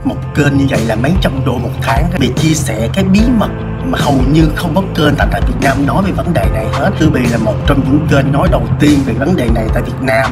một kênh như vậy là mấy trăm đô một tháng bị chia sẻ cái bí mật mà hầu như không có kênh tại Việt Nam nói về vấn đề này hết. Thư Bì là một trong những kênh nói đầu tiên về vấn đề này tại Việt Nam.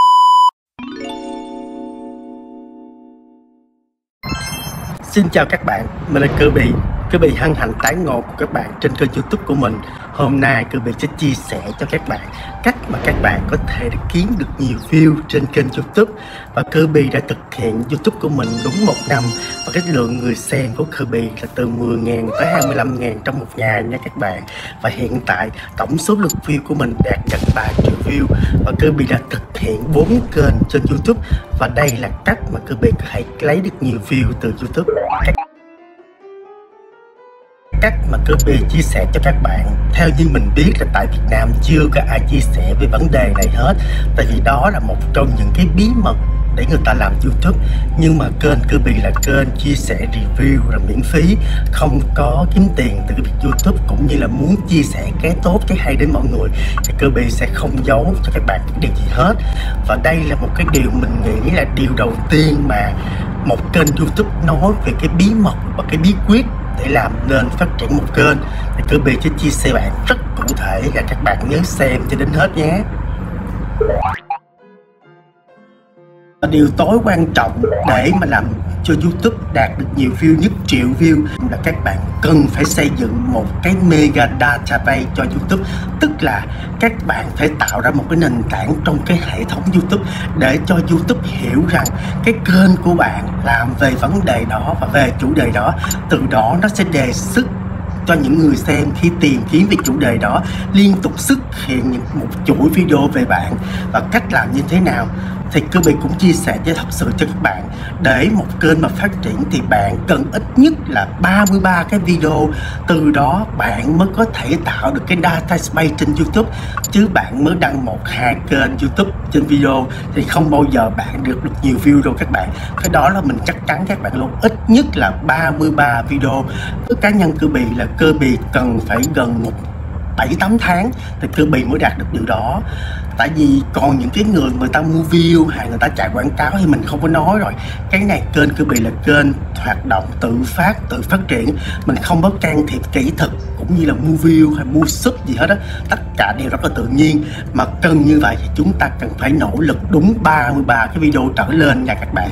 Xin chào các bạn, mình là Thư Bì. Thư Bì hân hạnh tái ngộ của các bạn trên kênh YouTube của mình. Hôm nay Thư Bì sẽ chia sẻ cho các bạn cách mà các bạn có thể kiếm được nhiều view trên kênh YouTube. Và Thư Bì đã thực hiện YouTube của mình đúng 1 năm. Và cái lượng người xem của Thư Bì là từ 10.000 tới 25.000 trong một ngày nha các bạn. Và hiện tại tổng số lượt view của mình đạt gần 3 triệu view. Và Thư Bì đã thực hiện 4 kênh trên YouTube. Và đây là cách mà Thư Bì có thể lấy được nhiều view từ YouTube. Cách mà Thư Bì chia sẻ cho các bạn, theo như mình biết là tại Việt Nam chưa có ai chia sẻ về vấn đề này hết. Tại vì đó là một trong những cái bí mật để người ta làm YouTube. Nhưng mà kênh Thư Bì là kênh chia sẻ review là miễn phí, không có kiếm tiền từ cái việc YouTube, cũng như là muốn chia sẻ cái tốt cái hay đến mọi người thì Thư Bì sẽ không giấu cho các bạn cái điều gì hết. Và đây là một cái điều mình nghĩ là điều đầu tiên mà một kênh YouTube nói về cái bí mật và cái bí quyết để làm nên phát triển một kênh thì Thư Bì sẽ chia sẻ bạn rất cụ thể, và các bạn nhớ xem cho đến hết nhé. Điều tối quan trọng để mà làm cho YouTube đạt được nhiều view, nhất triệu view, là các bạn cần phải xây dựng một cái mega database cho YouTube. Tức là các bạn phải tạo ra một cái nền tảng trong cái hệ thống YouTube để cho YouTube hiểu rằng cái kênh của bạn làm về vấn đề đó và về chủ đề đó. Từ đó nó sẽ đề xuất cho những người xem khi tìm kiếm về chủ đề đó liên tục xuất hiện một chuỗi video về bạn. Và cách làm như thế nào thì Thư Bì cũng chia sẻ cho thật sự cho các bạn. Để một kênh mà phát triển thì bạn cần ít nhất là 33 cái video. Từ đó bạn mới có thể tạo được cái database trên YouTube. Chứ bạn mới đăng 1-2 kênh YouTube trên video thì không bao giờ bạn được nhiều view đâu các bạn. Cái đó là mình chắc chắn các bạn luôn, ít nhất là 33 video. Với cá nhân Thư Bì là Thư Bì cần phải gần 7-8 tháng thì Thư Bì mới đạt được điều đó. Tại vì còn những cái người ta mua view hay người ta chạy quảng cáo thì mình không có nói rồi. Cái này kênh Thư Bì là kênh hoạt động tự phát triển. Mình không có can thiệp kỹ thuật cũng như là mua view hay mua sub gì hết á. Tất cả đều rất là tự nhiên. Mà cần như vậy thì chúng ta cần phải nỗ lực đúng 33 cái video trở lên nha các bạn.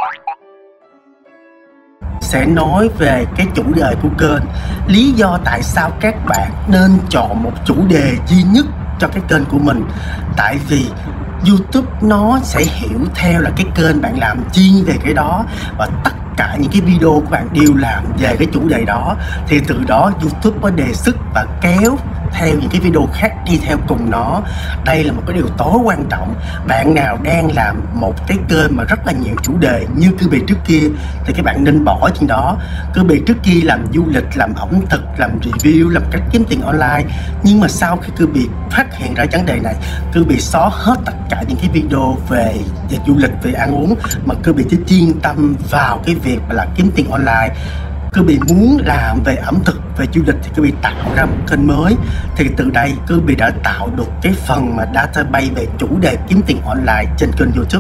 Sẽ nói về cái chủ đề của kênh, lý do tại sao các bạn nên chọn một chủ đề duy nhất cho cái kênh của mình. Tại vì YouTube nó sẽ hiểu theo là cái kênh bạn làm chuyên về cái đó, và tất cả những cái video của bạn đều làm về cái chủ đề đó, thì từ đó YouTube có đề xuất và kéo theo những cái video khác đi theo cùng nó. Đây là một cái điều tối quan trọng. Bạn nào đang làm một cái kênh mà rất là nhiều chủ đề như Thư Bì trước kia thì các bạn nên bỏ trên đó. Thư Bì trước kia làm du lịch, làm ẩm thực, làm review, làm cách kiếm tiền online. Nhưng mà sau khi Thư Bì phát hiện ra vấn đề này, Thư Bì xóa hết tất cả những cái video về du lịch, về ăn uống, mà Thư Bì chỉ chuyên tâm vào cái việc là kiếm tiền online. Thư Bì muốn làm về ẩm thực, về du lịch thì Thư Bì tạo ra một kênh mới. Thì từ đây Thư Bì đã tạo được cái phần mà database về chủ đề kiếm tiền online trên kênh YouTube.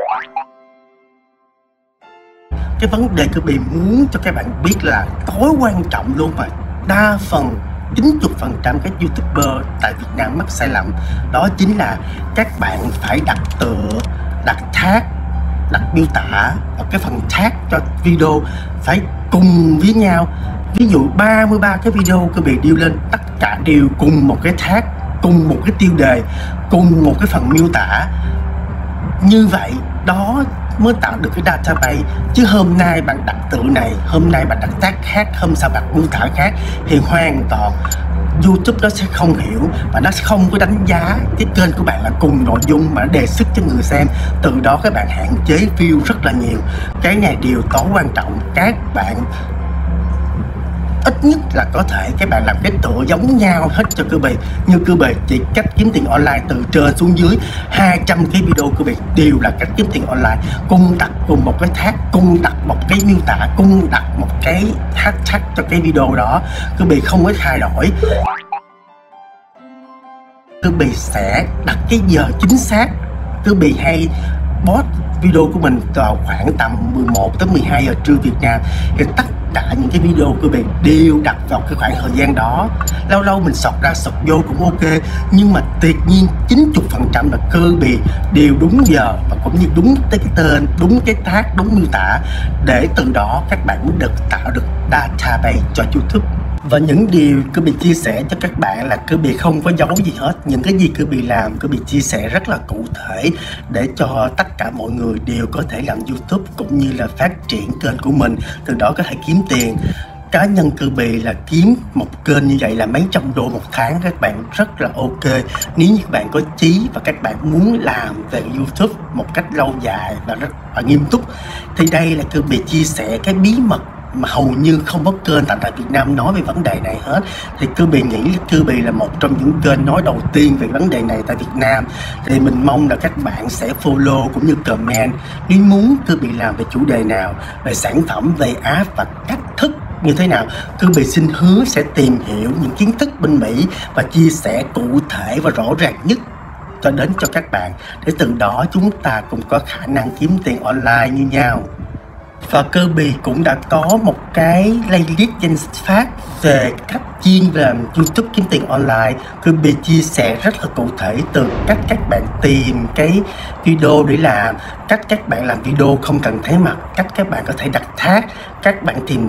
Cái vấn đề Thư Bì muốn cho các bạn biết là tối quan trọng luôn, mà đa phần 90% các YouTuber tại Việt Nam mắc sai lầm, đó chính là các bạn phải đặt tựa, đặt tag, đặt miêu tả ở cái phần tag cho video phải cùng với nhau. Ví dụ 33 cái video Thư Bì điêu lên, tất cả đều cùng một cái tag, cùng một cái tiêu đề, cùng một cái phần miêu tả. Như vậy đó mới tạo được cái database. Chứ hôm nay bạn đặt tựa này, hôm nay bạn đặt tag khác, hôm sau bạn miêu tả khác thì hoàn toàn YouTube nó sẽ không hiểu và nó sẽ không có đánh giá cái kênh của bạn là cùng nội dung mà nó đề xuất cho người xem. Từ đó các bạn hạn chế view rất là nhiều. Cái này điều tối quan trọng. Các bạn ít nhất là có thể các bạn làm cái tựa giống nhau hết cho Thư Bì. Như Thư Bì chỉ cách kiếm tiền online từ trên xuống dưới 200 cái video Thư Bì đều là cách kiếm tiền online, cùng đặt cùng một cái tag, cùng đặt một cái miêu tả, cùng đặt một cái hashtag cho cái video đó. Thư Bì không có thay đổi. Thư Bì sẽ đặt cái giờ chính xác. Thư Bì hay post video của mình vào khoảng tầm 11 tới 12 giờ trưa Việt Nam, thì tất cả những cái video của Kirby đều đặt vào cái khoảng thời gian đó. Lâu lâu mình sọt ra sọt vô cũng ok, nhưng mà tuyệt nhiên 90% là Kirby đều đúng giờ và cũng như đúng cái tên, đúng cái tag, đúng miêu tả, để từ đó các bạn mới được tạo được database cho YouTube. Và những điều Kirby chia sẻ cho các bạn là Kirby không có giấu gì hết. Những cái gì Kirby làm, Kirby chia sẻ rất là cụ thể để cho tất cả mọi người đều có thể làm YouTube cũng như là phát triển kênh của mình, từ đó có thể kiếm tiền. Cá nhân Kirby là kiếm một kênh như vậy là mấy trăm đô một tháng, các bạn rất là ok. Nếu như các bạn có chí và các bạn muốn làm về YouTube một cách lâu dài và rất là nghiêm túc, thì đây là Kirby chia sẻ cái bí mật mà hầu như không có kênh tại Việt Nam nói về vấn đề này hết. Thì Kirby nghĩ là Kirby là một trong những kênh nói đầu tiên về vấn đề này tại Việt Nam. Thì mình mong là các bạn sẽ follow cũng như comment nếu muốn Kirby làm về chủ đề nào, về sản phẩm, về app và cách thức như thế nào. Kirby xin hứa sẽ tìm hiểu những kiến thức bên Mỹ và chia sẻ cụ thể và rõ ràng nhất cho đến cho các bạn, để từ đó chúng ta cũng có khả năng kiếm tiền online như nhau. Và Kirby cũng đã có một cái playlist danh sách về cách chuyên làm YouTube kiếm tiền online. Kirby chia sẻ rất là cụ thể từ cách các bạn tìm cái video để làm, cách các bạn làm video không cần thấy mặt, cách các bạn có thể đặt tag, các bạn tìm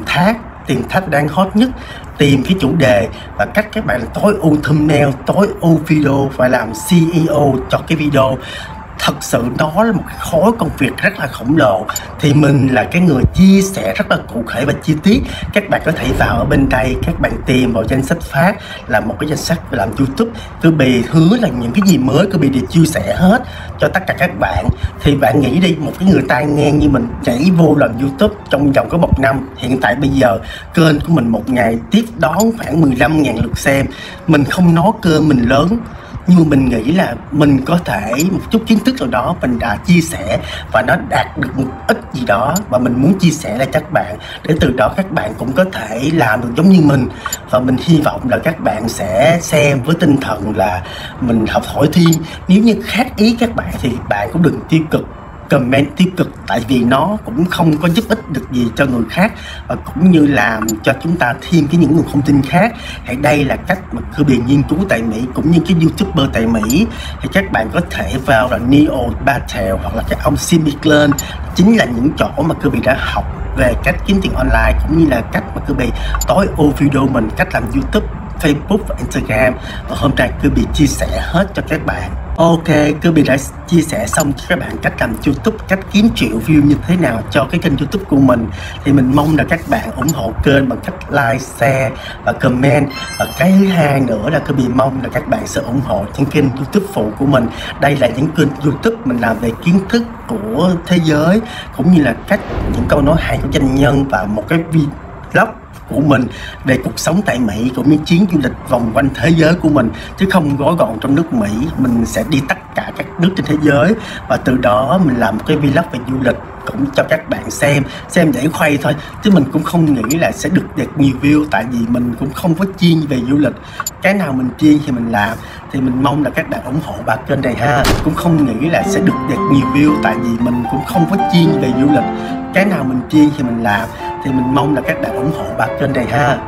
tag đang hot nhất, tìm cái chủ đề, và cách các bạn tối ưu thumbnail, tối ưu video và làm CEO cho cái video. Thật sự đó là một cái khối công việc rất là khổng lồ. Thì mình là cái người chia sẻ rất là cụ thể và chi tiết. Các bạn có thể vào ở bên đây, các bạn tìm vào danh sách phát là một cái danh sách về làm YouTube. Kirby hứa là những cái gì mới Kirby đều chia sẻ hết cho tất cả các bạn. Thì bạn nghĩ đi, một cái người tai nghe như mình nhảy vô làm YouTube trong vòng có 1 năm. Hiện tại bây giờ kênh của mình một ngày tiếp đón khoảng 15.000 lượt xem. Mình không nói kênh mình lớn, nhưng mà mình nghĩ là mình có thể một chút kiến thức nào đó mình đã chia sẻ và nó đạt được một ít gì đó, và mình muốn chia sẻ lại các bạn để từ đó các bạn cũng có thể làm được giống như mình. Và mình hy vọng là các bạn sẽ xem với tinh thần là mình học hỏi thêm. Nếu như khác ý các bạn thì bạn cũng đừng tiêu cực, comment tiêu cực, tại vì nó cũng không có giúp ích được gì cho người khác và cũng như làm cho chúng ta thêm những nguồn thông tin khác. Thì đây là cách mà Kirby nghiên cứu tại Mỹ cũng như cái YouTuber tại Mỹ. Thì các bạn có thể vào là Neo Battle hoặc là cái ông Jimmy Clan, chính là những chỗ mà Kirby đã học về cách kiếm tiền online cũng như là cách mà Kirby tối ưu video mình, cách làm YouTube, Facebook và Instagram. Và hôm nay Kirby chia sẻ hết cho các bạn. Ok, Kirby đã chia sẻ xong cho các bạn cách làm YouTube, cách kiếm triệu view như thế nào cho cái kênh YouTube của mình. Thì mình mong là các bạn ủng hộ kênh bằng cách like, share và comment. Và cái thứ hai nữa là Kirby mong là các bạn sẽ ủng hộ những kênh YouTube phụ của mình. Đây là những kênh YouTube mình làm về kiến thức của thế giới cũng như là cách những câu nói hay của doanh nhân và một cái vlog của mình về cuộc sống tại Mỹ cũng như chuyến du lịch vòng quanh thế giới của mình, chứ không gói gọn trong nước Mỹ. Mình sẽ đi tất cả các nước trên thế giới và từ đó mình làm một cái vlog về du lịch cũng cho các bạn xem để khuây thôi, chứ mình cũng không nghĩ là sẽ được nhiều view, tại vì mình cũng không có chuyên về du lịch. Cái nào mình chuyên thì mình làm. Thì mình mong là các bạn ủng hộ ba kênh này ha. Cũng không nghĩ là sẽ được nhiều view, tại vì mình cũng không có chuyên về du lịch. Cái nào mình chuyên thì mình làm. Thì mình mong là các bạn ủng hộ ba kênh này ha.